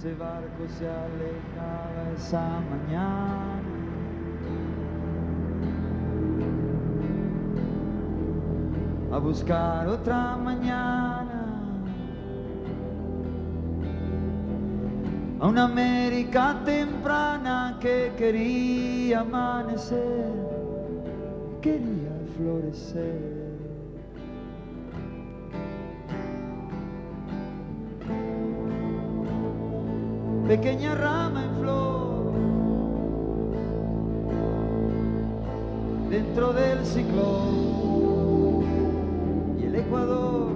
ese barco se alejaba esa mañana. A buscar otra mañana, a una América temprana que quería amanecer, quería florecer. Pequeña rama en flor, dentro del ciclón y el Ecuador.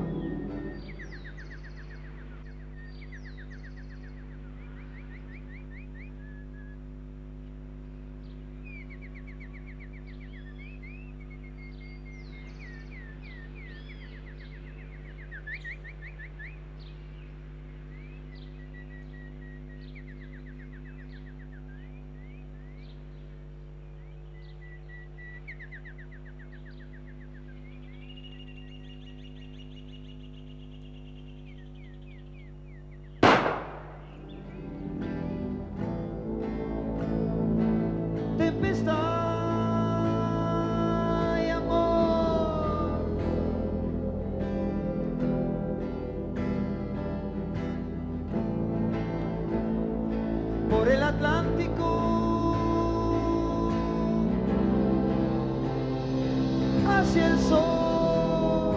Tempestad y amor, por el Atlántico hacia el sol,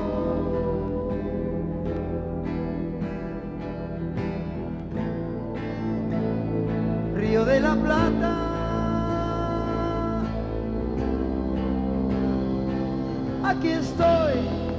Río de la Plata. Aquí estoy.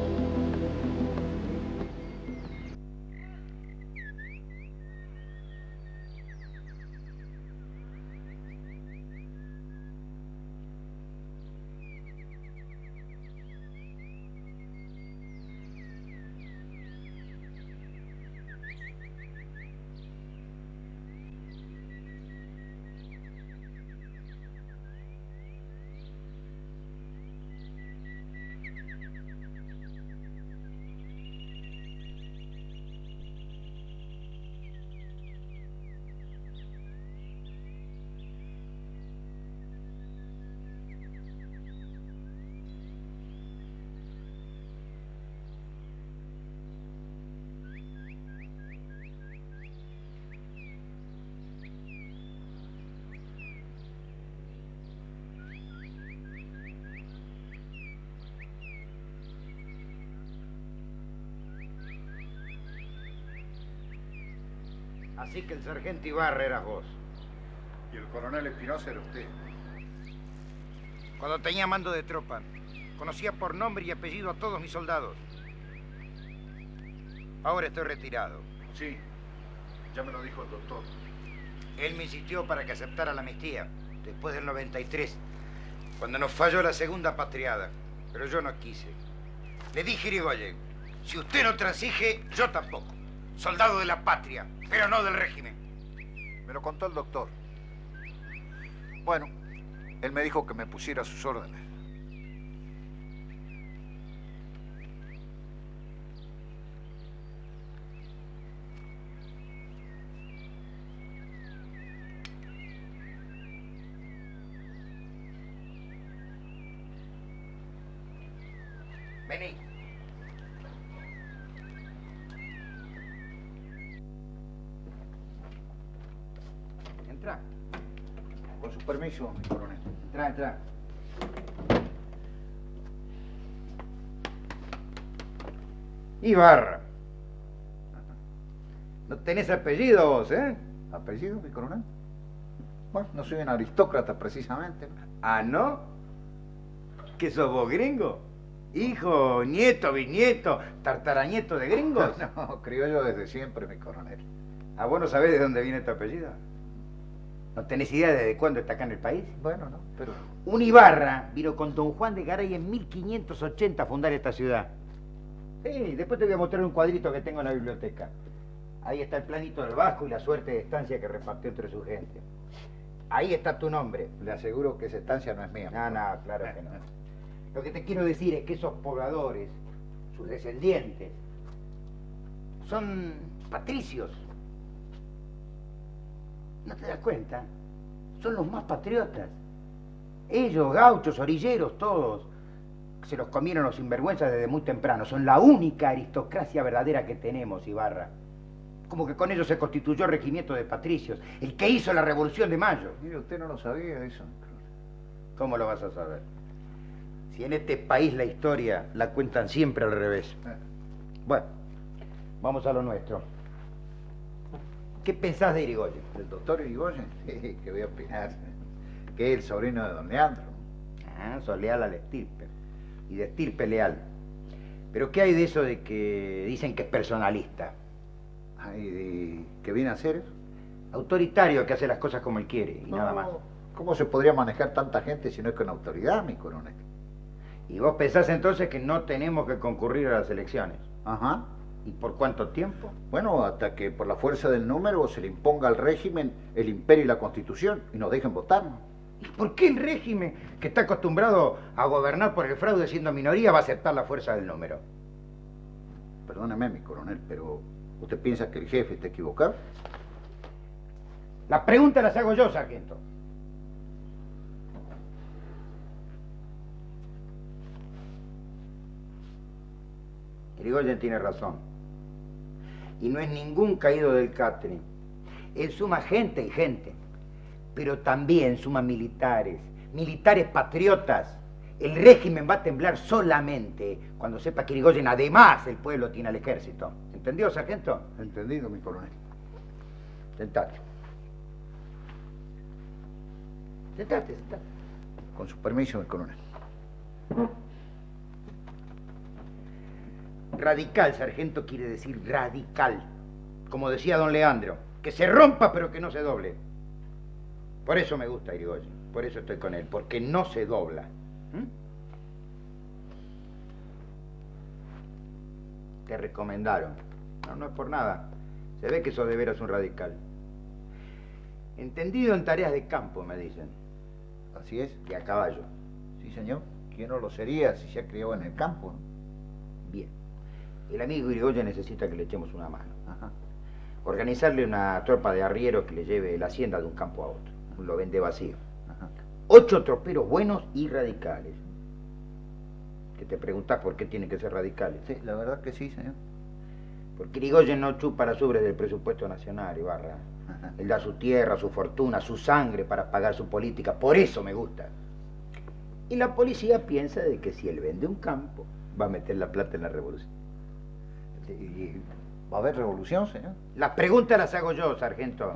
Así que el sargento Ibarra eras vos. Y el coronel Espinosa era usted. Cuando tenía mando de tropa, conocía por nombre y apellido a todos mis soldados. Ahora estoy retirado. Sí, ya me lo dijo el doctor. Él me insistió para que aceptara la amnistía, después del 93, cuando nos falló la segunda patriada. Pero yo no quise. Le dije, Irigoyen, si usted no transige, yo tampoco. Soldado de la patria, pero no del régimen. Me lo contó el doctor. Bueno, él me dijo que me pusiera a sus órdenes. Vení. Entra. Con su permiso, mi coronel. Entra, entra. Ibarra. No tenés apellido vos, ¿eh? ¿Apellido, mi coronel? Bueno, no soy un aristócrata, precisamente. ¿Ah, no? ¿Qué sos vos, gringo? Hijo, nieto, bisnieto, tartaranieto de gringos. No, criollo desde siempre, mi coronel. ¿A vos no sabés de dónde viene tu apellido? ¿No tenés idea desde cuándo está acá en el país? Bueno, no, pero... Un Ibarra vino con don Juan de Garay en 1580 a fundar esta ciudad. Sí, después te voy a mostrar un cuadrito que tengo en la biblioteca. Ahí está el planito del Vasco y la suerte de estancia que repartió entre su gente. Ahí está tu nombre. Le aseguro que esa estancia no es mía. No, no, claro que no. Lo que te quiero decir es que esos pobladores, sus descendientes, son patricios. ¿No te das cuenta? Son los más patriotas. Ellos, gauchos, orilleros, todos, se los comieron los sinvergüenzas desde muy temprano. Son la única aristocracia verdadera que tenemos, Ibarra. Como que con ellos se constituyó el regimiento de patricios, el que hizo la Revolución de Mayo. Mire, usted no lo sabía eso. ¿Cómo lo vas a saber? Si en este país la historia la cuentan siempre al revés. Bueno, vamos a lo nuestro. ¿Qué pensás de Irigoyen? ¿El doctor Irigoyen? ¿Qué voy a opinar? Que es el sobrino de don Leandro. Ah, sos leal a la estirpe. Y de estirpe leal. Pero ¿qué hay de eso de que dicen que es personalista? Ay, ¿qué viene a hacer eso? Autoritario, que hace las cosas como él quiere y No, nada más. ¿Cómo se podría manejar tanta gente si no es con autoridad, mi coronel? ¿Y vos pensás entonces que no tenemos que concurrir a las elecciones? Ajá. ¿Y por cuánto tiempo? Bueno, hasta que por la fuerza del número se le imponga al régimen el imperio y la constitución y nos dejen votar. ¿Y por qué el régimen, que está acostumbrado a gobernar por el fraude siendo minoría, va a aceptar la fuerza del número? Perdóneme, mi coronel, pero ¿usted piensa que el jefe está equivocado? Las preguntas las hago yo, sargento. Irigoyen tiene razón. Y no es ningún caído del catre. Él suma gente y gente. Pero también suma militares. Militares patriotas. El régimen va a temblar solamente cuando sepa que Irigoyen, además, el pueblo tiene al ejército. ¿Entendió, sargento? Entendido, mi coronel. Sentate. Sentate, sentate. Con su permiso, mi coronel. Radical, sargento, quiere decir radical. Como decía don Leandro, que se rompa pero que no se doble. Por eso me gusta Irigoyen, por eso estoy con él, porque no se dobla. Te recomendaron. No, no es por nada. Se ve que sos de veras un radical. Entendido en tareas de campo, me dicen. Así es. Y a caballo. Sí, señor. ¿Quién no lo sería si se ha criado en el campo, no? Bien. El amigo Irigoyen necesita que le echemos una mano. Ajá. Organizarle una tropa de arrieros que le lleve la hacienda de un campo a otro. Lo vende vacío. Ajá. 8 troperos buenos y radicales. Que te preguntás por qué tienen que ser radicales. Sí, la verdad que sí, señor. Porque Irigoyen no chupa las ubres del presupuesto nacional, Ibarra. Ajá. Él da su tierra, su fortuna, su sangre para pagar su política. Por eso me gusta. Y la policía piensa de que si él vende un campo, va a meter la plata en la revolución. ¿Y va a haber revolución, señor? Las preguntas las hago yo, sargento.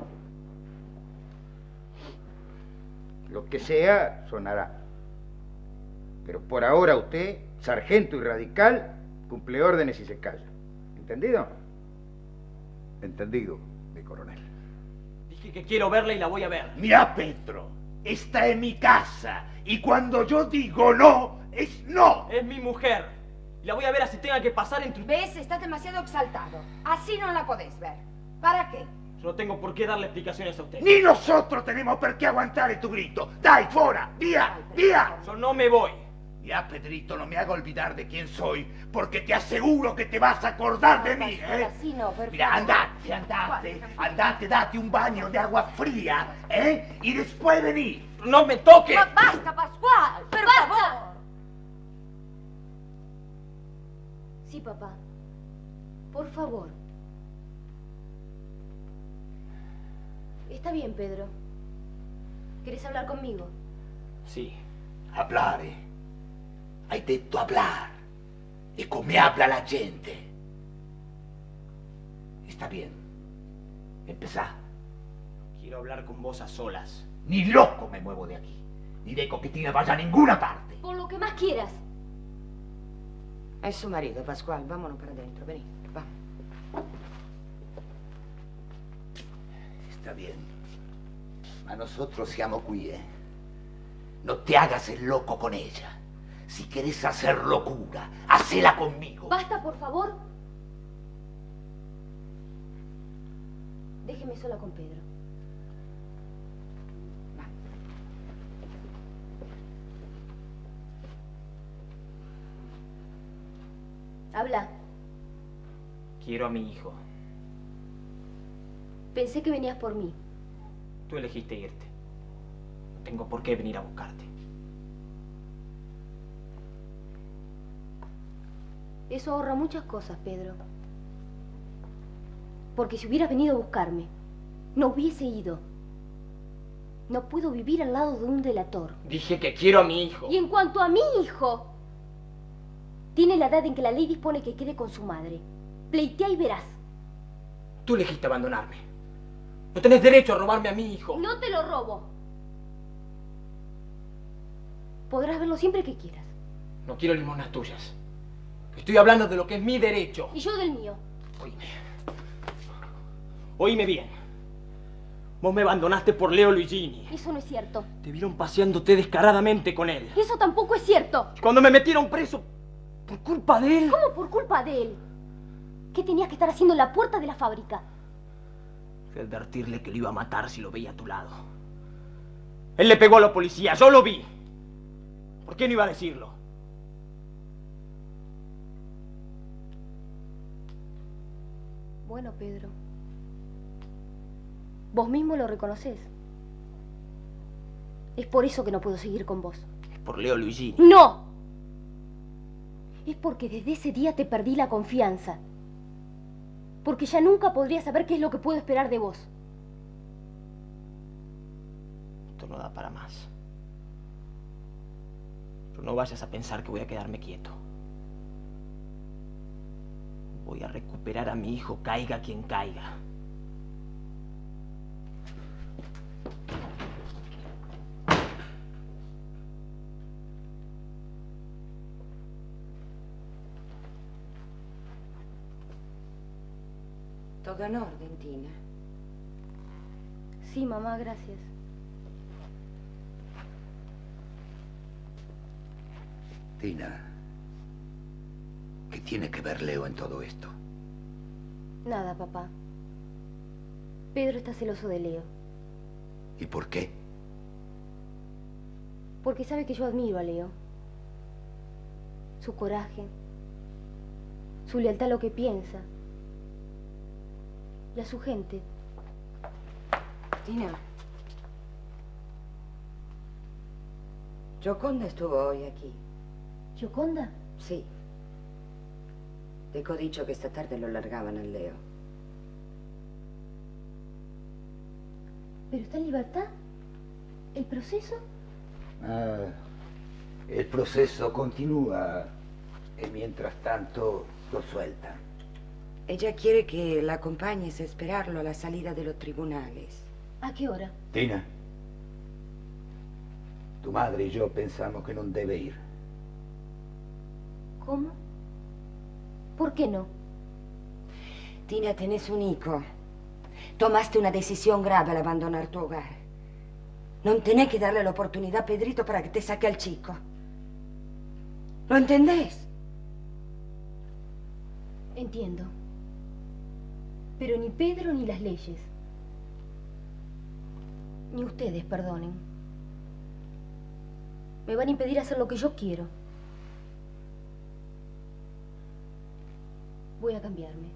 Lo que sea, sonará. Pero por ahora usted, sargento y radical, cumple órdenes y se calla. ¿Entendido? Entendido, mi coronel. Dije que quiero verla y la voy a ver. Mira, Petro, está en mi casa y cuando yo digo no, es no. Es mi mujer. Y la voy a ver así tenga que pasar entre ustedes. ¿Ves? Estás demasiado exaltado. Así no la podés ver. ¿Para qué? Yo no tengo por qué darle explicaciones a usted. Ni nosotros tenemos por qué aguantar tu grito. ¡Dai, fuera! ¡Vía! ¡Vía! Yo no me voy. Ya, Pedrito, no me haga olvidar de quién soy, porque te aseguro que te vas a acordar de mí, ¿eh? Así no, por Mira, favor. andate, date un baño de agua fría, ¿eh? Y después vení. ¡No me toque! ¡Basta, Pascual! ¡Por favor! Sí, papá. Por favor. Está bien, Pedro. ¿Querés hablar conmigo? Sí. Hablar, Hai detto hablar. Y come habla la gente. Está bien. Empezá. Quiero hablar con vos a solas. Ni loco me muevo de aquí. Ni de coquitina vaya a ninguna parte. Por lo que más quieras. Es su marido, Pascual. Vámonos para adentro. Vení. Va. Está bien. Ma nosotros siamo qui, No te hagas el loco con ella. Si querés hacer locura, hacela conmigo. Basta, por favor. Déjeme sola con Pedro. Habla. Quiero a mi hijo. Pensé que venías por mí. Tú elegiste irte. No tengo por qué venir a buscarte. Eso ahorra muchas cosas, Pedro. Porque si hubieras venido a buscarme, no hubiese ido. No puedo vivir al lado de un delator. Dije que quiero a mi hijo. Y en cuanto a mi hijo, tiene la edad en que la ley dispone que quede con su madre. Pleitea y verás. Tú elegiste abandonarme. No tenés derecho a robarme a mi hijo. No te lo robo. Podrás verlo siempre que quieras. No quiero limonas tuyas. Estoy hablando de lo que es mi derecho. Y yo del mío. Oíme. Oíme bien. Vos me abandonaste por Leo Luigini. Eso no es cierto. Te vieron paseándote descaradamente con él. Eso tampoco es cierto. Cuando me metieron preso por culpa de él. ¿Cómo por culpa de él? ¿Qué tenías que estar haciendo en la puerta de la fábrica? Fui a advertirle que lo iba a matar si lo veía a tu lado. Él le pegó a la policía, yo lo vi. ¿Por qué no iba a decirlo? Bueno, Pedro. Vos mismo lo reconoces. Es por eso que no puedo seguir con vos. Es por Leo Luigini. ¡No! Es porque desde ese día te perdí la confianza. Porque ya nunca podría saber qué es lo que puedo esperar de vos. Esto no da para más. Pero no vayas a pensar que voy a quedarme quieto. Voy a recuperar a mi hijo, caiga quien caiga. Todo en orden, Tina. Sí, mamá, gracias. Tina, ¿qué tiene que ver Leo en todo esto? Nada, papá. Pedro está celoso de Leo. ¿Y por qué? Porque sabe que yo admiro a Leo. Su coraje, su lealtad a lo que piensa y a su gente. Tina. Gioconda estuvo hoy aquí. ¿Gioconda? Sí. Dejó dicho que esta tarde lo largaban al Leo. ¿Pero está en libertad? ¿El proceso? El proceso continúa y mientras tanto lo sueltan. Ella quiere que la acompañes a esperarlo a la salida de los tribunales. ¿A qué hora? Tina, tu madre y yo pensamos que no debe ir. ¿Cómo? ¿Por qué no? Tina, tenés un hijo. Tomaste una decisión grave al abandonar tu hogar. No tenés que darle la oportunidad a Pedrito para que te saque al chico. ¿Lo entendés? Entiendo. Pero ni Pedro ni las leyes, ni ustedes, perdonen, me van a impedir hacer lo que yo quiero. Voy a cambiarme.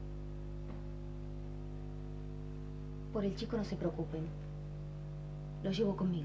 Por el chico no se preocupen. Lo llevo conmigo.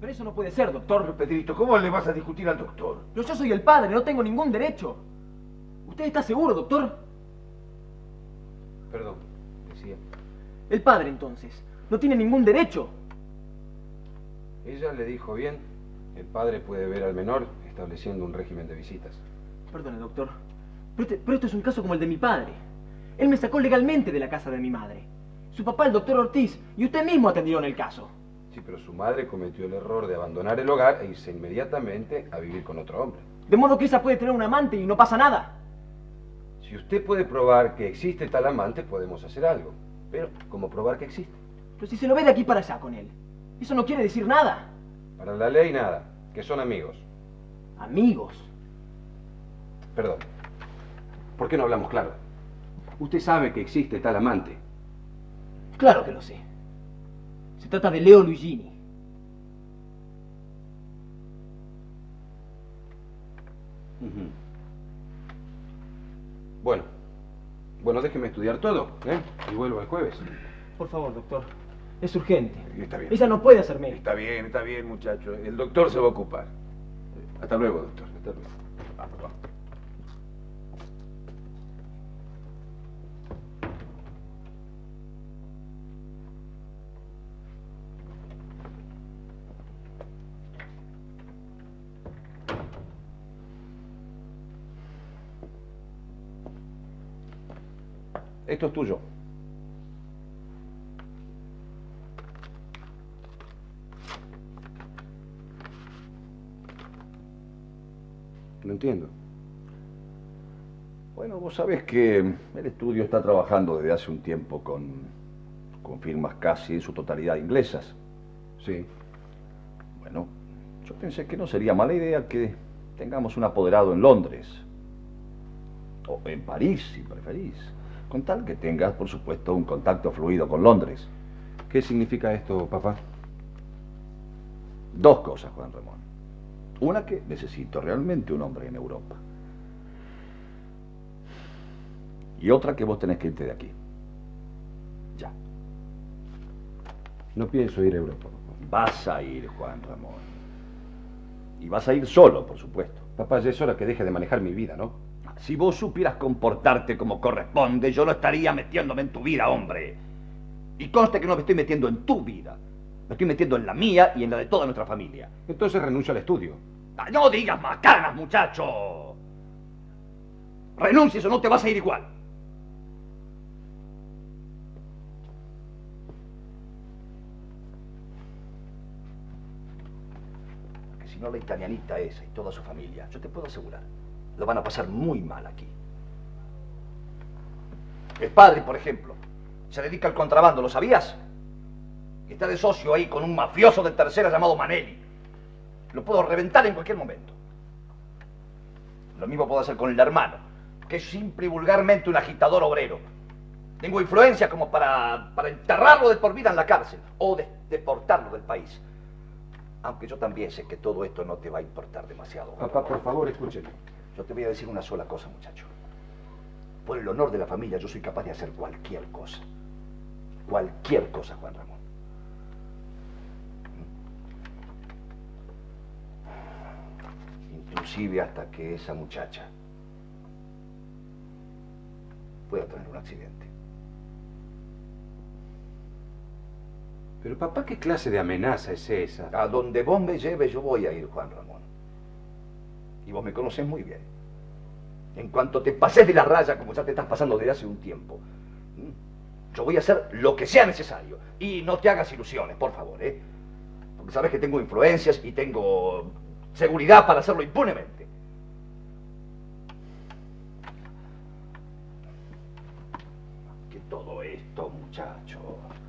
Pero eso no puede ser, doctor. Pero, Pedrito, ¿cómo le vas a discutir al doctor? Pero yo soy el padre, no tengo ningún derecho. ¿Usted está seguro, doctor? Perdón, decía. El padre, entonces, no tiene ningún derecho. Ella le dijo bien, el padre puede ver al menor estableciendo un régimen de visitas. Perdone, doctor, pero esto es un caso como el de mi padre. Él me sacó legalmente de la casa de mi madre. Su papá, el doctor Ortiz, y usted mismo atendieron el caso. Sí, pero su madre cometió el error de abandonar el hogar e irse inmediatamente a vivir con otro hombre. De modo que ella puede tener un amante y no pasa nada. Si usted puede probar que existe tal amante, podemos hacer algo. Pero, ¿cómo probar que existe? Pero si se lo ve de aquí para allá con él, eso no quiere decir nada. Para la ley, nada. Que son amigos. ¿Amigos? Perdón. ¿Por qué no hablamos claro? Usted sabe que existe tal amante. Claro que lo sé. Se trata de Leo Luigini. Bueno, déjeme estudiar todo, ¿eh? Y vuelvo el jueves. Por favor, doctor. Es urgente. Está bien. Ella no puede hacer médico. Está bien, muchacho. El doctor se va a ocupar. Hasta luego, doctor. Hasta luego. Vamos, vamos. Esto es tuyo. No entiendo. Bueno, vos sabés que el estudio está trabajando desde hace un tiempo con firmas casi en su totalidad inglesas. Sí. Bueno, yo pensé que no sería mala idea que tengamos un apoderado en Londres. O en París, si preferís. Con tal que tengas, por supuesto, un contacto fluido con Londres. ¿Qué significa esto, papá? Dos cosas, Juan Ramón. Una, que necesito realmente un hombre en Europa. Y otra, que vos tenés que irte de aquí. Ya. No pienso ir a Europa, papá. Vas a ir, Juan Ramón. Y vas a ir solo, por supuesto. Papá, ya es hora que deje de manejar mi vida, ¿no? Si vos supieras comportarte como corresponde, yo no estaría metiéndome en tu vida, hombre. Y conste que no me estoy metiendo en tu vida. Me estoy metiendo en la mía y en la de toda nuestra familia. Entonces renuncio al estudio. No digas macanas, muchacho. Renuncies o no te vas a ir igual. Porque si no, la italianita esa y toda su familia, yo te puedo asegurar, lo van a pasar muy mal aquí. El padre, por ejemplo, se dedica al contrabando, ¿lo sabías? Y está de socio ahí con un mafioso de tercera llamado Manelli. Lo puedo reventar en cualquier momento. Lo mismo puedo hacer con el hermano, que es simple y vulgarmente un agitador obrero. Tengo influencia como para enterrarlo de por vida en la cárcel o deportarlo del país. Aunque yo también sé que todo esto no te va a importar demasiado. Papá, por favor, escúcheme. Yo te voy a decir una sola cosa, muchacho. Por el honor de la familia, yo soy capaz de hacer cualquier cosa. Cualquier cosa, Juan Ramón. Inclusive hasta que esa muchacha pueda tener un accidente. Pero papá, ¿qué clase de amenaza es esa? A donde vos me lleves yo voy a ir, Juan Ramón. Y vos me conocés muy bien. En cuanto te pases de la raya, como ya te estás pasando desde hace un tiempo, yo voy a hacer lo que sea necesario. Y no te hagas ilusiones, por favor, ¿eh? Porque sabes que tengo influencias y tengo seguridad para hacerlo impunemente. Que todo esto, muchacho,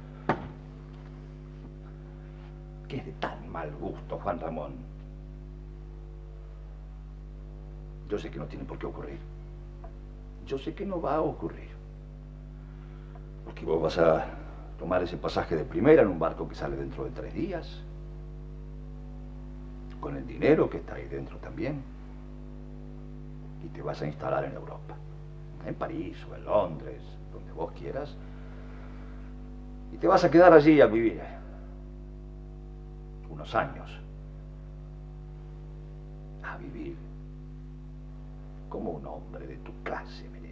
que es de tan mal gusto, Juan Ramón. Yo sé que no tiene por qué ocurrir. Yo sé que no va a ocurrir. Porque vos vas a tomar ese pasaje de primera en un barco que sale dentro de 3 días. Con el dinero que está ahí dentro también. Y te vas a instalar en Europa. En París o en Londres, donde vos quieras. Y te vas a quedar allí a vivir unos años. a vivir como un hombre de tu clase merece.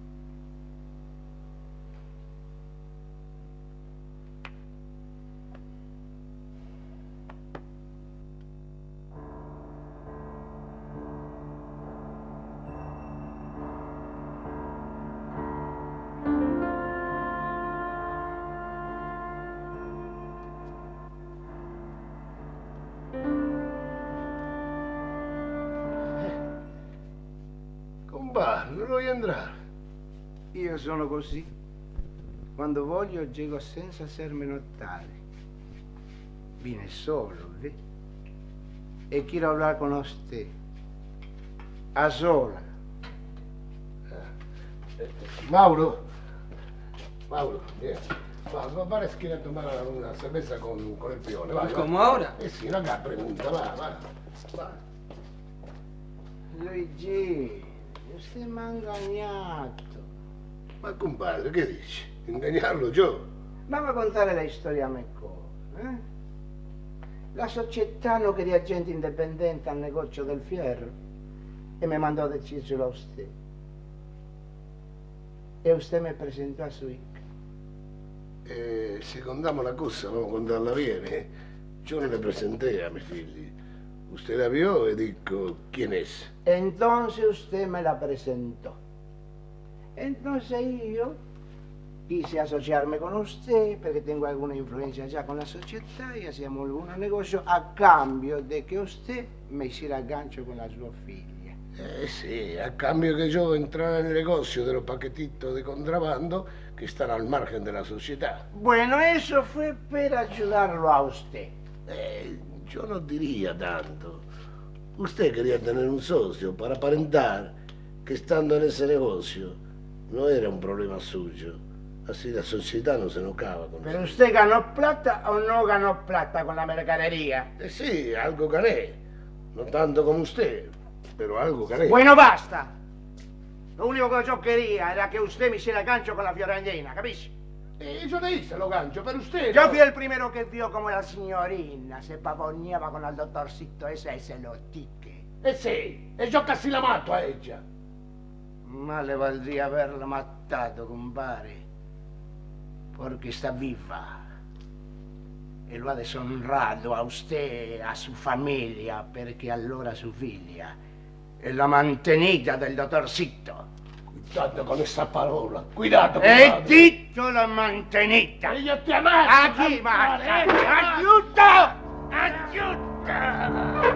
Non vuoi entrare? Io sono così. Quando voglio llego senza essermi notare. Vine solo, ¿ve? E quiero hablar con usted. A sola. Mauro, vieni. Va a esquina a tomar una cerveza con el pione. Vai, ¿Cómo va. ahora? Sì, non ha pregunta, va. Luigi, usted me ha engañado. Ma compadre, che dici? Ingagnarlo io? Vamos a contare la storia mejor, ¿eh? La società non quería gente indipendente al negozio del fierro e me mandò a decírselo a usted. E usted me presentò a su hija. Se contamos la cosa, vamos a contarla bien. Yo no le presenté a mis figli. Usted la vio y dijo, ¿quién es? Entonces usted me la presentó. Entonces yo quise asociarme con usted porque tengo alguna influencia ya con la sociedad y hacíamos algunos negocios a cambio de que usted me hiciera gancho con la sua figlia. Sí, a cambio que yo entrara en el negocio de los paquetitos de contrabando que están al margen de la sociedad. Bueno, eso fue para ayudarlo a usted. Yo no diría tanto. Usted quería tener un socio para aparentar que estando en ese negocio no era un problema suyo. Así la sociedad no se enojaba con ¿Pero usted ganó plata o no ganó plata con la mercadería? Sí, algo gané. No tanto como usted, pero algo gané. Bueno, basta. Lo único que yo quería era que usted me hiciera gancho con la Fiorellina, ¿capisce? Yo le hice lo gancho, pero usted... Yo no. fui el primero que vio como la signorina se pavoneaba con el doctorcito ese y se lo tique. Sí, e yo casi la mato a ella. Más le valdría haberla matado, compadre, porque está viva. E lo ha deshonrado a usted, a su familia, perché allora su figlia è la mantenida del dottorcito. Cuidado con esa parola, cuidado con He dicho la mantenida. Io ti ammazzo! Aquí, Marta. ¡Aiuto! ¡Aiuto!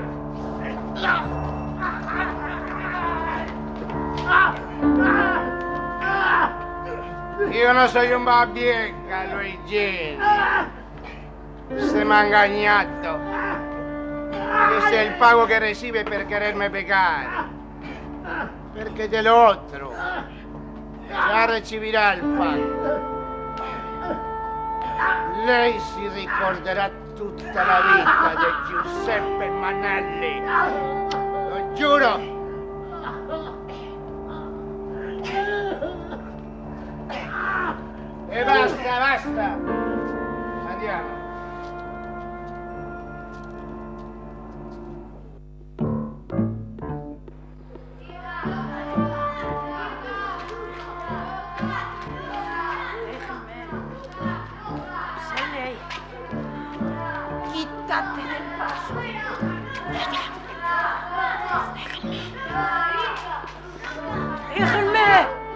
Io non sono un babieca, Luigi. Usted me ha engañado. Ese es el pago que recibe per quererme pegar. Perché dell'altro ya recibirá il pago. Lei si ricorderà tutta la vita di Giuseppe Manelli. Lo giuro. E basta. Andiamo. Quítate del paso. Déjenme.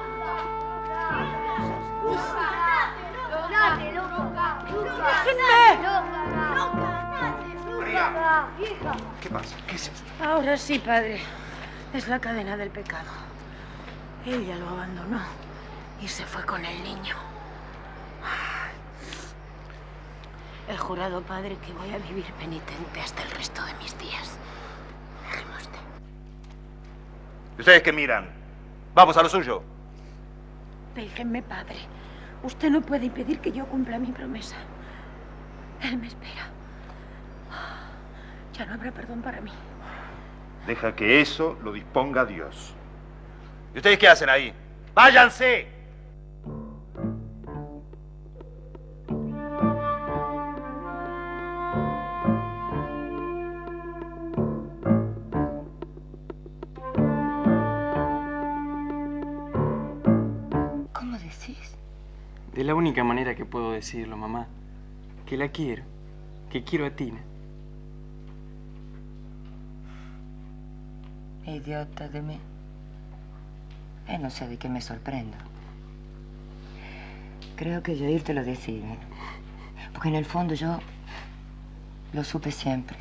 ¿Qué pasa? ¿Qué es esto? Ahora sí, padre. Es la cadena del pecado. Ella lo abandonó y se fue con el niño. He jurado, padre, que voy a vivir penitente hasta el resto de mis días. Déjeme usted. ¿Ustedes qué miran? Vamos a lo suyo. Déjenme, padre. Usted no puede impedir que yo cumpla mi promesa. Él me espera. Ya no habrá perdón para mí. Deja que eso lo disponga Dios. ¿Y ustedes qué hacen ahí? ¡Váyanse! De la única manera que puedo decirlo, mamá. Que la quiero. Que quiero a Tina. Idiota de mí. No sé de qué me sorprendo. Creo que yo oírtelo decir, ¿eh? Porque en el fondo yo lo supe siempre.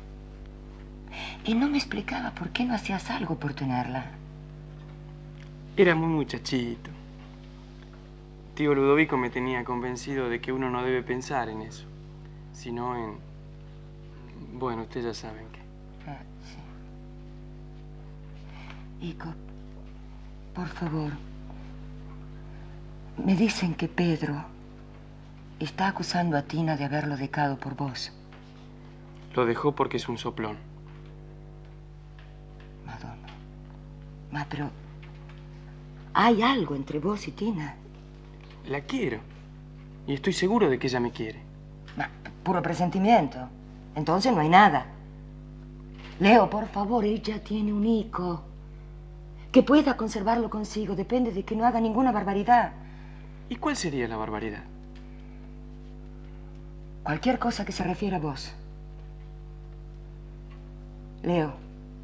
Y no me explicaba por qué no hacías algo por tenerla. Era muy muchachito. Tío Ludovico me tenía convencido de que uno no debe pensar en eso, sino en... Bueno, ustedes ya saben qué. Sí. Ico, por favor. Me dicen que Pedro está acusando a Tina de haberlo dejado por vos. Lo dejó porque es un soplón. Ma, pero... ¿hay algo entre vos y Tina? La quiero. Y estoy seguro de que ella me quiere. Ma, puro presentimiento. Entonces no hay nada. Leo, por favor, ella tiene un hijo. Que pueda conservarlo consigo depende de que no haga ninguna barbaridad. ¿Y cuál sería la barbaridad? Cualquier cosa que se refiera a vos. Leo,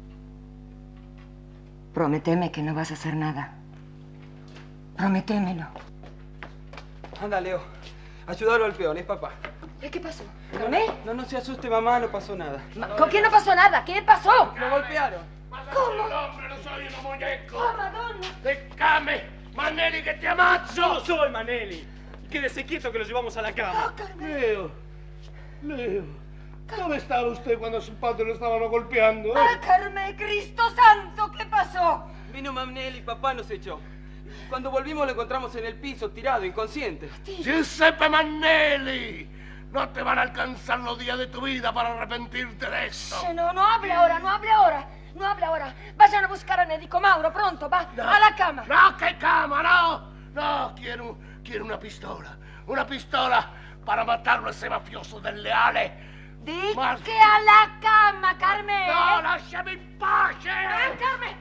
prométeme que no vas a hacer nada. Prométemelo. Anda, Leo. Ayúdalo al peón, es papá. ¿Qué pasó? ¿Carmen? No se asuste, mamá, no pasó nada. ¿Con quién no pasó nada? ¿Qué pasó? Lo golpearon. ¿Cómo? No, hombre, no soy un muñeco. ¡Oh, Madonna! ¡Déjame! ¡Manelli, que te amazzo! ¡Yo soy Manelli! Quédese quieto que lo llevamos a la cama. Leo, ¿dónde estaba usted cuando su padre lo estaban golpeando? Carmen, Cristo Santo, ¿qué pasó? Vino Manelli, papá nos echó. Cuando volvimos lo encontramos en el piso, tirado, inconsciente. ¡Giuseppe Manelli! No te van a alcanzar los días de tu vida para arrepentirte de esto. No hable ahora, no hable ahora. No hable ahora. Vayan a buscar al médico Mauro, pronto, va. No, a la cama. No, ¿qué cama? No, quiero una pistola. Una pistola para matarlo a ese mafioso del Leale. Di que a la cama, Carmen. No, lasciami in pace. Carmen.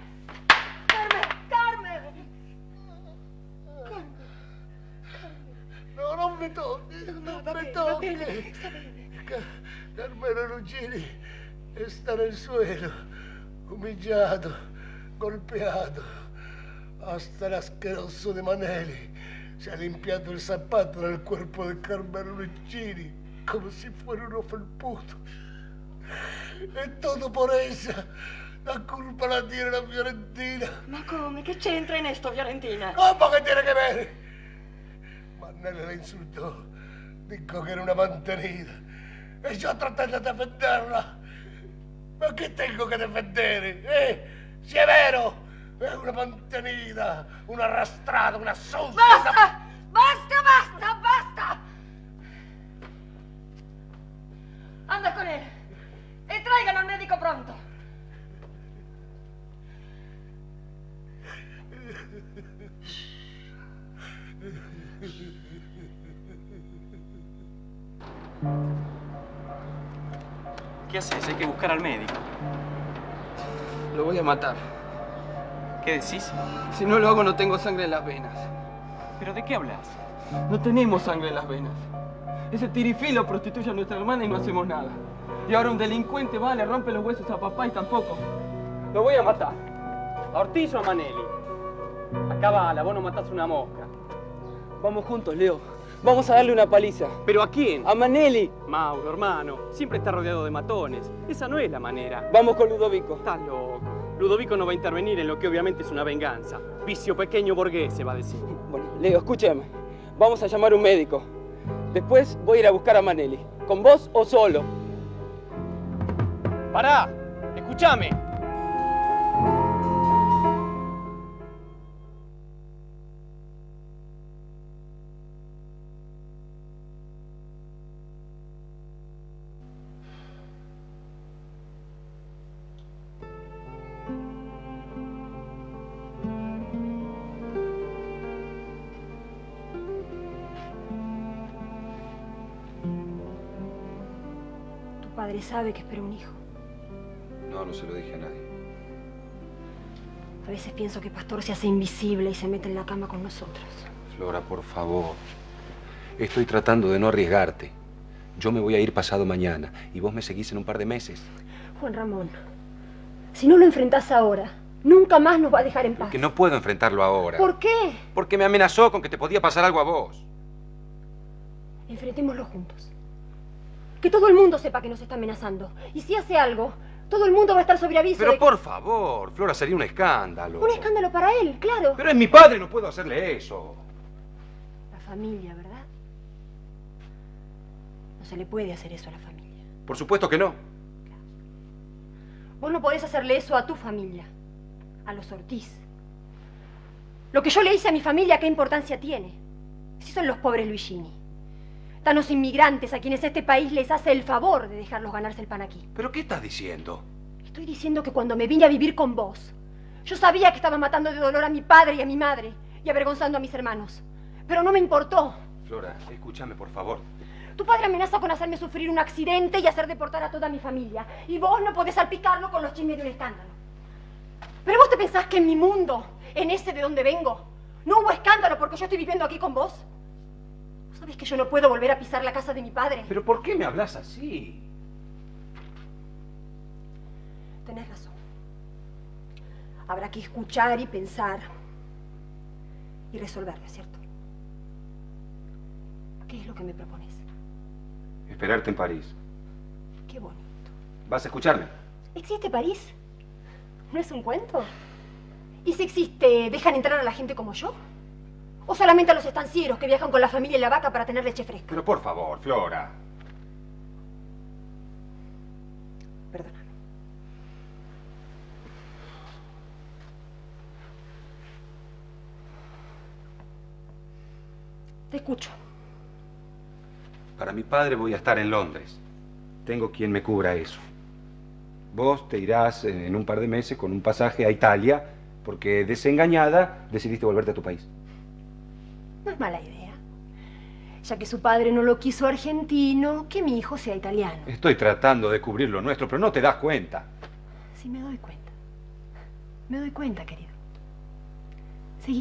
No, non mi tocchi. Non mi tocchi. Carmelo Ruggini sta nel suelo, umiliato, golpeado. Hasta el asqueroso de Manelli se ha limpiado el zapato del cuerpo de Carmelo Ruggini como si fuera uno felpudo. Es todo por ella. La culpa la tiene la Fiorentina. Ma come? Che c'entra in esto, Fiorentina? ¿Cómo que tiene que ver? Manelli la insultó. Dijo que era una mantenida. Y yo traté de defenderla. ¿Ma qué tengo que defendere? Si è vero, è una mantenida, una arrastrada, una sucia. ¡Basta! ¡Basta! Anda con él. Y tráigalo al médico pronto. ¿Qué haces? Hay que buscar al médico. Lo voy a matar. ¿Qué decís? Si no lo hago, no tengo sangre en las venas. ¿Pero de qué hablas? No tenemos sangre en las venas. Ese tirifilo prostituye a nuestra hermana y no hacemos nada. Y ahora un delincuente va, le rompe los huesos a papá y tampoco. Lo voy a matar. ¿A Ortiz o a Manelli? Acá bala, vos no matás una mosca. Vamos juntos, Leo. Vamos a darle una paliza. ¿Pero a quién? A Manelli. Mauro, hermano, siempre está rodeado de matones. Esa no es la manera. Vamos con Ludovico. Estás loco. Ludovico no va a intervenir en lo que obviamente es una venganza. Vicio pequeño burgués, se va a decir. Bueno, Leo, escúchame. Vamos a llamar a un médico. Después voy a ir a buscar a Manelli. ¿Con vos o solo? ¡Pará! ¡Escúchame! Padre sabe que espero un hijo. No se lo dije a nadie. A veces pienso que Pastor se hace invisible y se mete en la cama con nosotros. Flora, por favor. Estoy tratando de no arriesgarte. Yo me voy a ir pasado mañana y vos me seguís en un par de meses. Juan Ramón, si no lo enfrentás ahora, nunca más nos va a dejar en paz. Que no puedo enfrentarlo ahora. ¿Por qué? Porque me amenazó con que te podía pasar algo a vos. Enfrentémoslo juntos. Que todo el mundo sepa que nos está amenazando. Y si hace algo, todo el mundo va a estar sobre aviso. Pero por favor, Flora, sería un escándalo. Un escándalo para él, claro. Pero es mi padre, no puedo hacerle eso. La familia, ¿verdad? No se le puede hacer eso a la familia. Por supuesto que no. Vos no podés hacerle eso a tu familia, a los Ortiz. Lo que yo le hice a mi familia, ¿qué importancia tiene? Si son los pobres Luigini. Están los inmigrantes a quienes este país les hace el favor de dejarlos ganarse el pan aquí. ¿Pero qué estás diciendo? Estoy diciendo que cuando me vine a vivir con vos, yo sabía que estaba matando de dolor a mi padre y a mi madre y avergonzando a mis hermanos. Pero no me importó. Flora, escúchame, por favor. Tu padre amenaza con hacerme sufrir un accidente y hacer deportar a toda mi familia. Y vos no podés salpicarlo con los chismes de un escándalo. ¿Pero vos te pensás que en mi mundo, en ese de donde vengo, no hubo escándalo porque yo estoy viviendo aquí con vos? ¿Vos sabés que yo no puedo volver a pisar la casa de mi padre? ¿Pero por qué me hablas así? Tenés razón. Habrá que escuchar y pensar y resolverlo, ¿cierto? ¿Qué es lo que me propones? Esperarte en París. Qué bonito. ¿Vas a escucharme? ¿Existe París? ¿No es un cuento? ¿Y si existe, dejan entrar a la gente como yo? ¿O solamente a los estancieros que viajan con la familia y la vaca para tener leche fresca? Pero por favor, Flora. Perdóname. Te escucho. Para mi padre voy a estar en Londres. Tengo quien me cubra eso. Vos te irás en un par de meses con un pasaje a Italia porque desengañada decidiste volverte a tu país. No es mala idea. Ya que su padre no lo quiso argentino, que mi hijo sea italiano. Estoy tratando de cubrir lo nuestro, pero no te das cuenta. Sí, me doy cuenta. Me doy cuenta, querido. Seguí.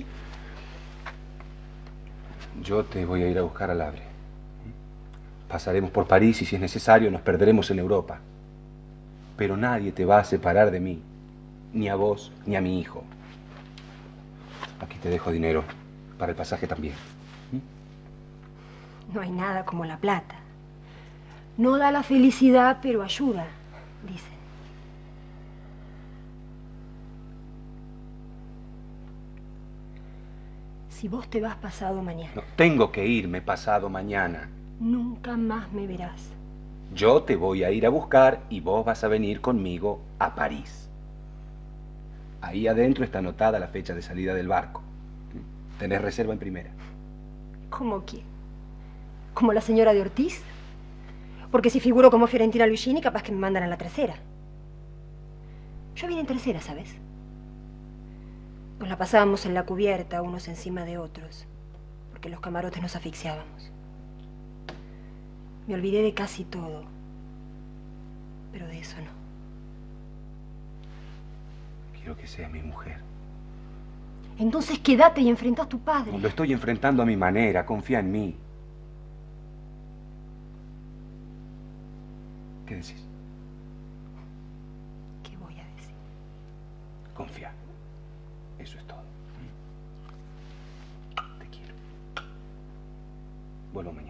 Yo te voy a ir a buscar al Havre. Pasaremos por París y si es necesario nos perderemos en Europa. Pero nadie te va a separar de mí. Ni a vos, ni a mi hijo. Aquí te dejo dinero. Para el pasaje también. No hay nada como la plata. No da la felicidad, pero ayuda, dicen. Si vos te vas pasado mañana... No, tengo que irme pasado mañana. Nunca más me verás. Yo te voy a ir a buscar y vos vas a venir conmigo a París. Ahí adentro está anotada la fecha de salida del barco. Tenés reserva en primera. ¿Cómo quién? ¿Como la señora de Ortiz? Porque si figuro como Fiorentina Luigini, capaz que me mandan a la tercera. Yo vine en tercera, ¿sabes? Nos la pasábamos en la cubierta, unos encima de otros, porque los camarotes nos asfixiábamos. Me olvidé de casi todo, pero de eso no. Quiero que seas mi mujer. Entonces quédate y enfrenta a tu padre. Lo estoy enfrentando a mi manera, confía en mí. ¿Qué decís? ¿Qué voy a decir? Confía. Eso es todo. Te quiero. Vuelvo mañana.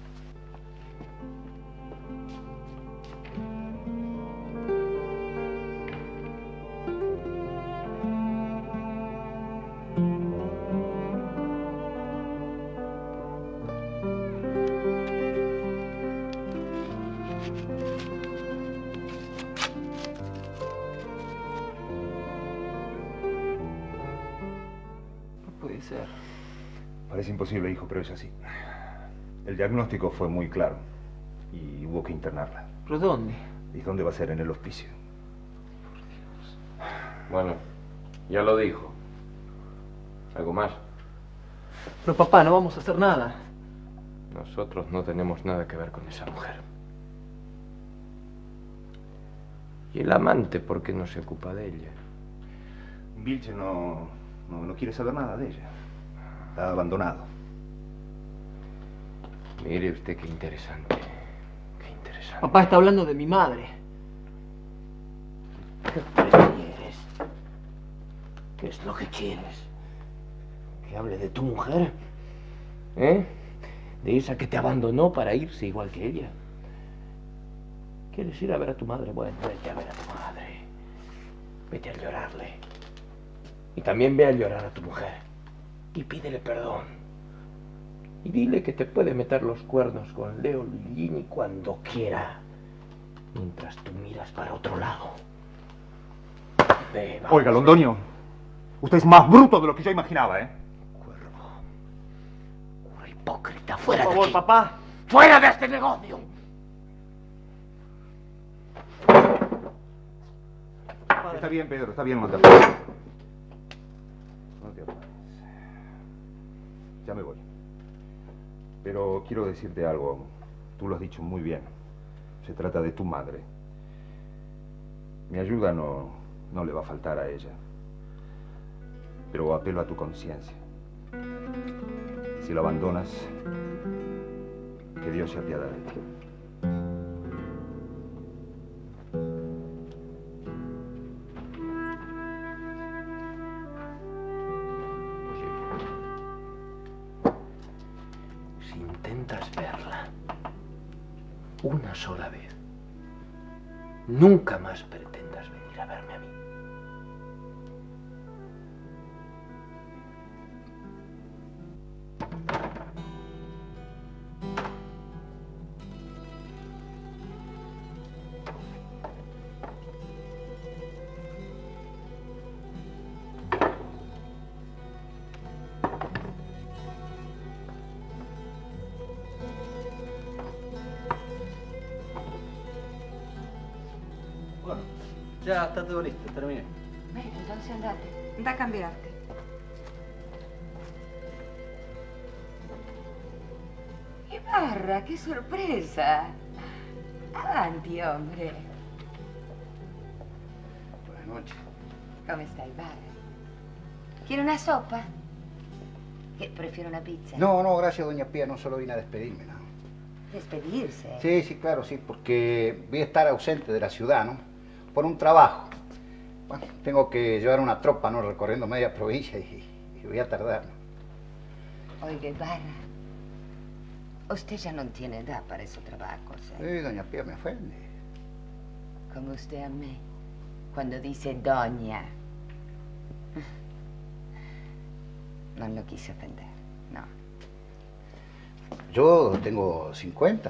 Parece imposible, hijo, pero es así. El diagnóstico fue muy claro y hubo que internarla. ¿Pero dónde? ¿Y dónde va a ser? En el hospicio. Bueno, ya lo dijo. ¿Algo más? Pero papá, no vamos a hacer nada. Nosotros no tenemos nada que ver con esa mujer. ¿Y el amante por qué no se ocupa de ella? Vilche no quiere saber nada de ella. La ha abandonado. Mire usted qué interesante. Qué interesante. Papá está hablando de mi madre. ¿Qué prefieres? ¿Qué es lo que quieres? ¿Que hable de tu mujer? ¿Eh? De esa que te abandonó para irse igual que ella. ¿Quieres ir a ver a tu madre? Bueno, vete a ver a tu madre. Vete a llorarle. Y también ve a llorar a tu mujer. Y pídele perdón. Y dile que te puede meter los cuernos con Leo Luigini cuando quiera. Mientras tú miras para otro lado. Ve, vamos. Oiga, Londoño, usted es más bruto de lo que yo imaginaba, ¿eh? Hipócrita, fuera Por de favor, aquí. papá. ¡Fuera de este negocio! Está bien, Pedro, está bien, no te apagues. No te apagues. Ya me voy. Pero quiero decirte algo. Tú lo has dicho muy bien. Se trata de tu madre. Mi ayuda no le va a faltar a ella. Pero apelo a tu conciencia. Si lo abandonas, que Dios se apiade de ti. Si intentas verla una sola vez, nunca más pretendas venir a verme a mí. Bueno, ya está todo listo, terminé. Bueno, entonces andate. Da a cambiarte. Ibarra, qué sorpresa. Avanti, hombre. Buenas noches. ¿Cómo está, Ibarra? ¿Quiere una sopa? ¿Qué, prefiero una pizza? No, no, gracias, doña Pía, no solo vine a despedirme, ¿no? ¿Despedirse? Sí, sí, claro, sí, porque voy a estar ausente de la ciudad, ¿no? Por un trabajo. Bueno, tengo que llevar una tropa, ¿no? Recorriendo media provincia y voy a tardar, ¿no? Oiga, Ibarra, usted ya no tiene edad para esos trabajos, ¿eh? Sí, doña Pía me ofende. Como usted a mí, cuando dice doña. No lo quise ofender, no. Yo tengo 50.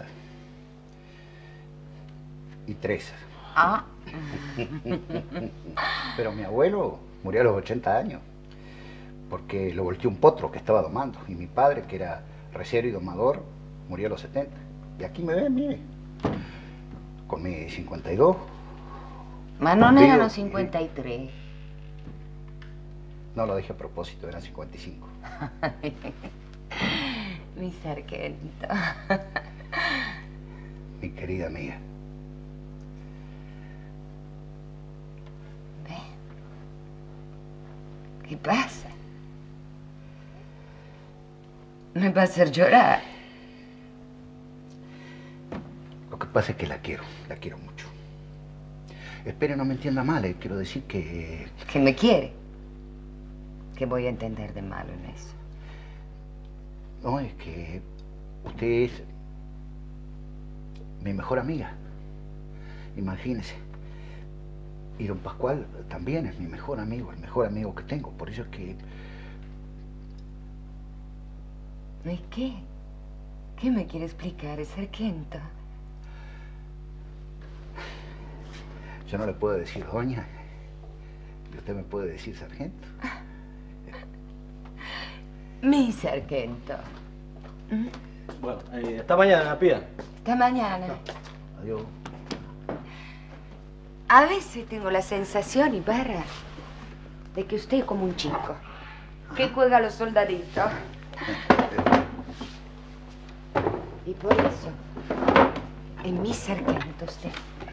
Y 3. Ah. Pero mi abuelo murió a los 80 años. Porque lo volteó un potro que estaba domando. Y mi padre, que era recero y domador, murió a los 70. Y aquí me ven, mire. Con mis 52. Mas no eran los 53. No lo dije a propósito, eran 55. Mi sargento. Mi querida amiga. ¿Qué pasa? Me va a hacer llorar. Lo que pasa es que la quiero mucho. Espere, no me entienda mal, quiero decir que... ¿Que me quiere? ¿Qué voy a entender de malo en eso? No, es que usted es mi mejor amiga. Imagínese. Y don Pascual también es mi mejor amigo, el mejor amigo que tengo. Por eso es que... ¿Y qué? ¿Qué me quiere explicar, sargento? Yo no le puedo decir doña. Y usted me puede decir sargento. Mi sargento. Bueno, hasta mañana, Pía. Hasta mañana. Adiós. A veces tengo la sensación, Ibarra, de que usted es como un chico que juega a los soldaditos. Y por eso, es mi sargento usted.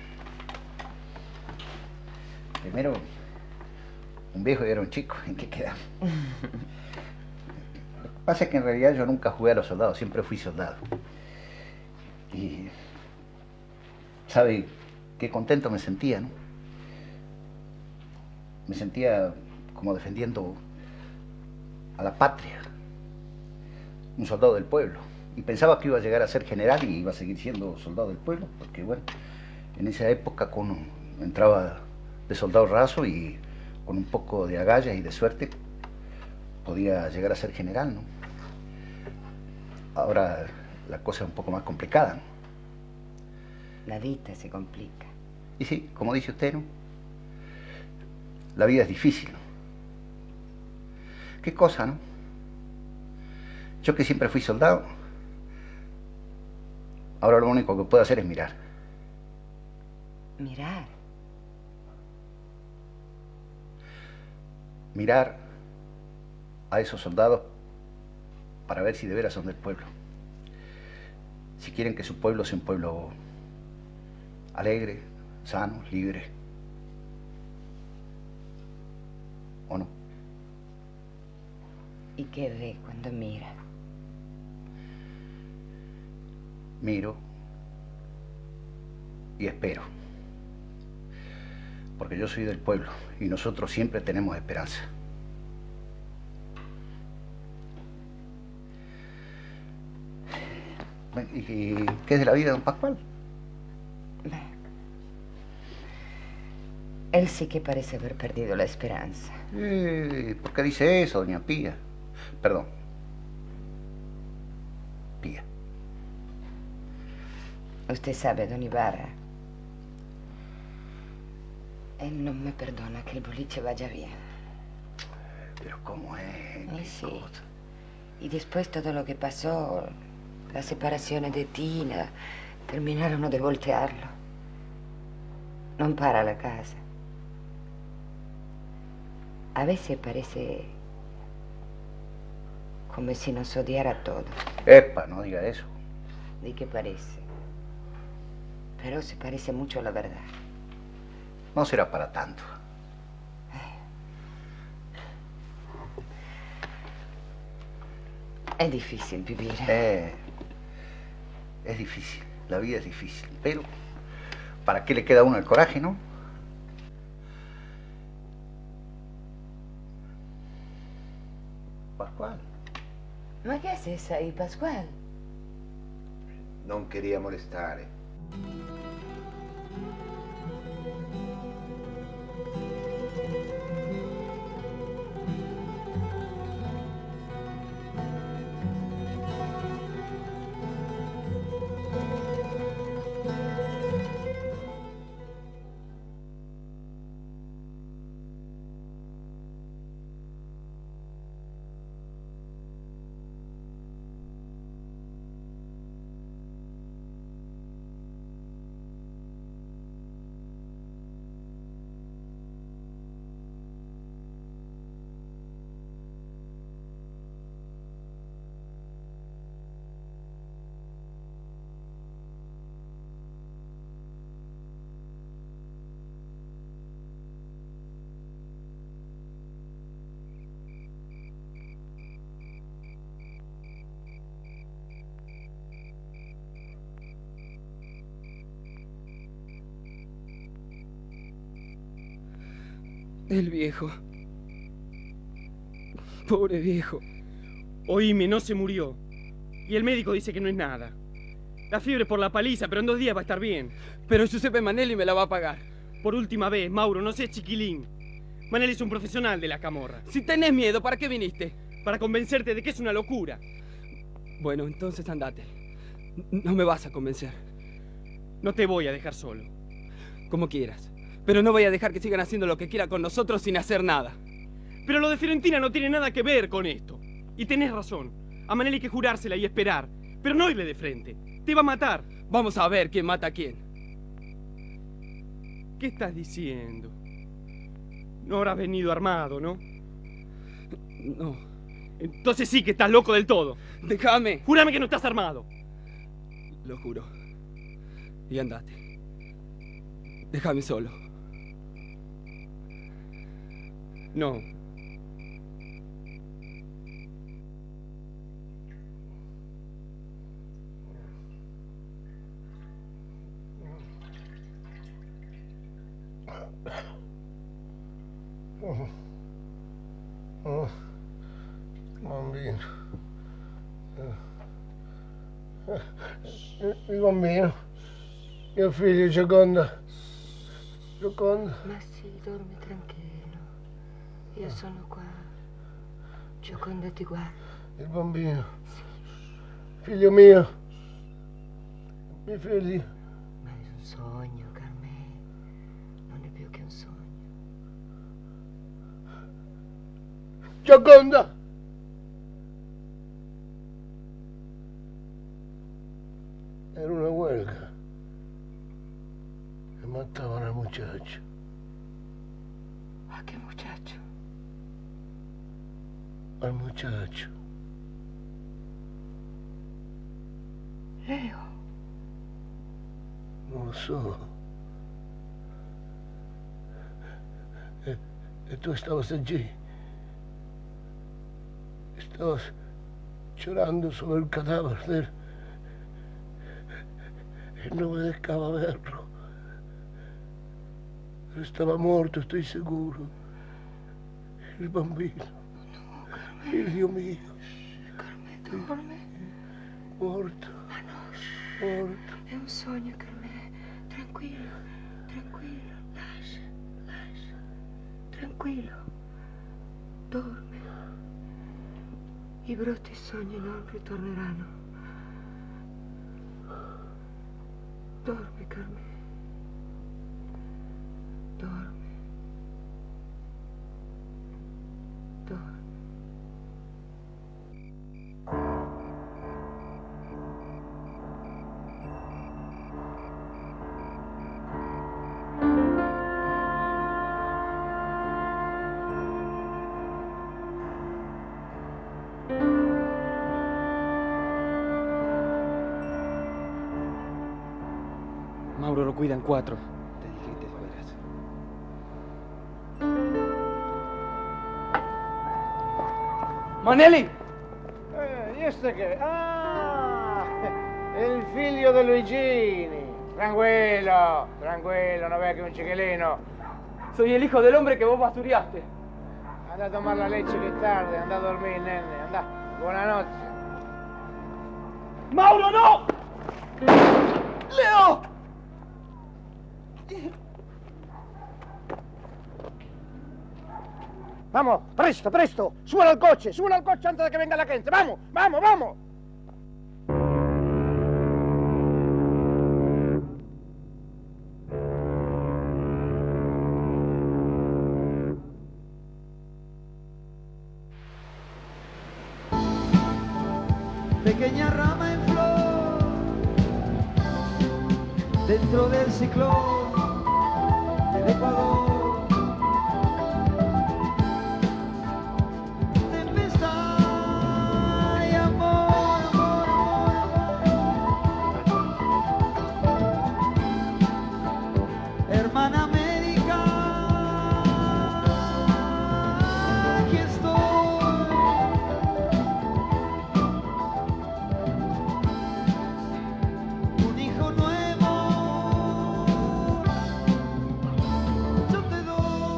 Primero, un viejo y era un chico. ¿En qué quedamos? Lo que pasa es que en realidad yo nunca jugué a los soldados, siempre fui soldado. Y ¿sabe qué contento me sentía, no? Me sentía como defendiendo a la patria, un soldado del pueblo. Y pensaba que iba a llegar a ser general y iba a seguir siendo soldado del pueblo, porque bueno, en esa época uno entraba de soldado raso y con un poco de agallas y de suerte podía llegar a ser general, ¿no? Ahora la cosa es un poco más complicada, ¿no? La vida se complica. Y sí, como dice usted, ¿no? La vida es difícil, ¿no? ¿Qué cosa, no? Yo que siempre fui soldado, ahora lo único que puedo hacer es mirar. Mirar. Mirar a esos soldados para ver si de veras son del pueblo. Si quieren que su pueblo sea un pueblo alegre, sano, libre. ¿O no? ¿Y qué ve cuando mira? Miro y espero. Porque yo soy del pueblo y nosotros siempre tenemos esperanza. ¿Y qué es de la vida de don Pascual? Él sí que parece haber perdido la esperanza. ¿Por qué dice eso, doña Pía? Perdón. Pía. Usted sabe, don Ibarra, él no me perdona que el boliche vaya bien. Pero ¿cómo es? Sí. Y después todo lo que pasó, las separaciones de Tina, terminarono de voltearlo. Non para la casa. A veces parece come si nos odiara todo. Epa, no diga eso. ¿De qué parece? Pero se parece mucho a la verdad. No será para tanto. Es difícil vivir. Es difícil, la vida es difícil, pero ¿para qué le queda a uno el coraje, no? Pascual. ¿Ma che haces ahí, Pascual? Non quería molestare. El viejo. Pobre viejo. Oíme, no se murió. Y el médico dice que no es nada. La fiebre por la paliza, pero en 2 días va a estar bien. Pero Giuseppe Manelli me la va a pagar. Por última vez, Mauro, no seas chiquilín. Manelli es un profesional de la camorra. Si tenés miedo, ¿para qué viniste? Para convencerte de que es una locura. Bueno, entonces andate. No me vas a convencer. No te voy a dejar solo. Como quieras. Pero no voy a dejar que sigan haciendo lo que quieran con nosotros sin hacer nada. Pero lo de Fiorentina no tiene nada que ver con esto. Y tenés razón. A Manelli hay que jurársela y esperar. Pero no irle de frente. Te va a matar. Vamos a ver quién mata a quién. ¿Qué estás diciendo? No habrás venido armado, ¿no? No. Entonces sí que estás loco del todo. Déjame. Júrame que no estás armado. Lo juro. Y andate. Déjame solo. No. Bambino. Il bambino. Mio figlio, Gioconda. Gioconda. Ma sì, dormi tranquillo. Io sono qua. Gioconda ti guarda. Il bambino. Figlio mio. Mio figlio. Ma è un sogno, Carmè. Non è più che un sogno. Gioconda! Era una huelga. E mataban al muchacho. ¿A qué muchacho? Al muchacho. Leo. Non lo so. E tú estabas allí. Estabas llorando sobre el cadáver de él. Y no me dejaba verlo. Pero estaba muerto, estoy seguro. El bambino. No, Carmè. Figlio mio. Carmè, dorme. Morto. Ma no. Morto. È un sogno, Carmè. Tranquillo, tranquillo. Lascia, lascia. Tranquillo. Dorme. I brutti sogni non ritorneranno. Dormi, Carmè. Dormi. Dormi. Mauro lo cuidan 4. Te dije que te fueras. ¡Manelli! ¿Y este qué? ¡Ah! El figlio de Luigini. Tranquilo, tranquilo, no veas que es un chiquilino. Soy el hijo del hombre que vos basureaste. Anda a tomar la leche que es tarde, anda a dormir, nene, anda. Buenas noches. ¡Mauro, no! ¡Leo! Vamos, presto, presto. Súbelo al coche antes de que venga la gente. Vamos, vamos, vamos. Pequeña rama en flor dentro del ciclón del Ecuador. Tempestad y amor, amor, amor, amor. Hermana América, aquí estoy. Un hijo nuevo yo te doy.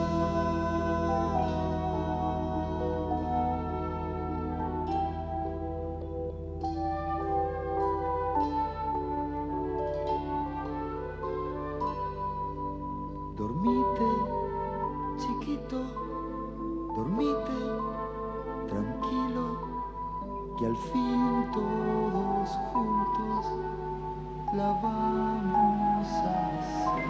Dormite, chiquito, dormite, tranquilo, que al fin todos juntos la vamos a hacer.